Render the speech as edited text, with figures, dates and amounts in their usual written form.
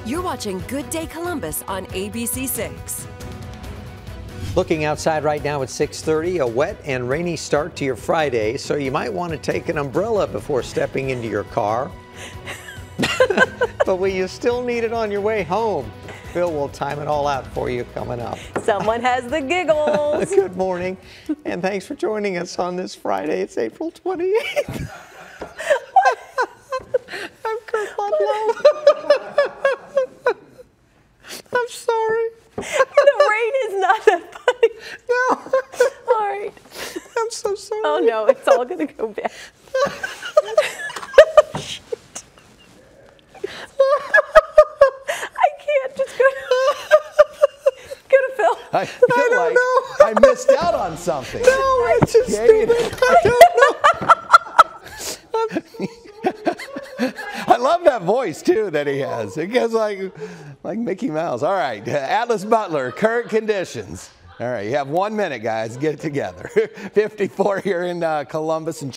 You're watching Good Day Columbus on ABC6. Looking outside right now at 6:30, a wet and rainy start to your Friday, so you might want to take an umbrella before stepping into your car. But will you still need it on your way home? Phil will time it all out for you coming up. Someone has the giggles. Good morning, and thanks for joining us on this Friday. It's April 28th. I'm Kurt Ludlow. I'm sorry. The rain is not that funny. No. All right. I'm so sorry. Oh no, it's all gonna go bad. Shit. I can't just go to Phil. I feel like I missed out on something. No, it's just stupid. I don't know. I love that voice too that he has. It goes like Mickey Mouse. All right, Atlas Butler, current conditions. All right, you have 1 minute, guys. Get it together. 54 here in Columbus and